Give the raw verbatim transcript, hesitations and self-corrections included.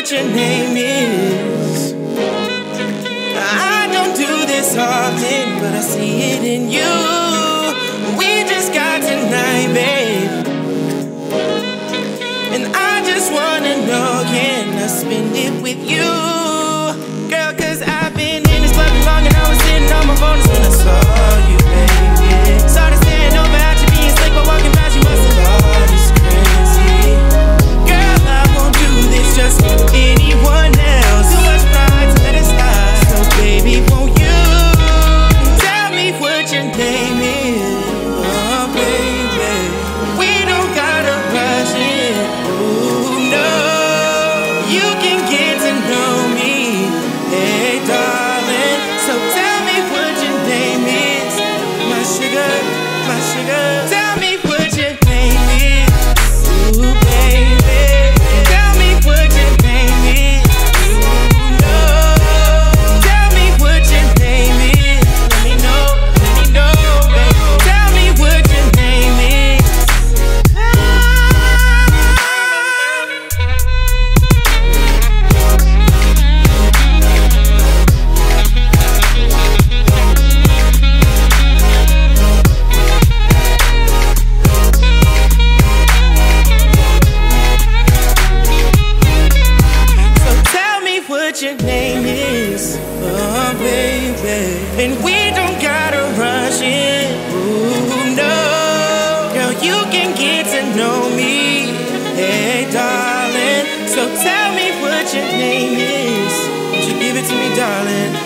what your name is. I don't do this often, but I see it in you. We just got tonight, babe, and I just wanna know, can I spend it with you? Girl, cause I've been in this club long and I was sitting on my phone when I saw you, baby. Started staring over at you, being slick, but walking past you must have thought it's crazy. Girl, I won't do this just for anyone else. Too much pride to let it slide. So baby, won't you tell me what your name is? Oh baby, we don't gotta rush it. Ooh no, you can get to know me. Hey darling, so tell me what your name is. My sugar, my sugar. Tell me what your name is. Ooh baby, tell me what your name is. Ooh no, tell me what your name is. Let me know, let me know, baby. Tell me what your name is. What your name is, oh baby, and we don't gotta rush it. Ooh no, girl, you can get to know me. Hey darling, so tell me what your name is. Won't you give it to me, darling?